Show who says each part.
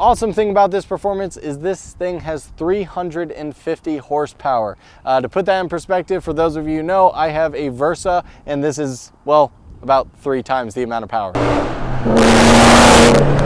Speaker 1: awesome thing about this performance is this thing has 350 horsepower. To put that in perspective, for those of you who know, I have a Versa, and this is, well, about 3 times the amount of power.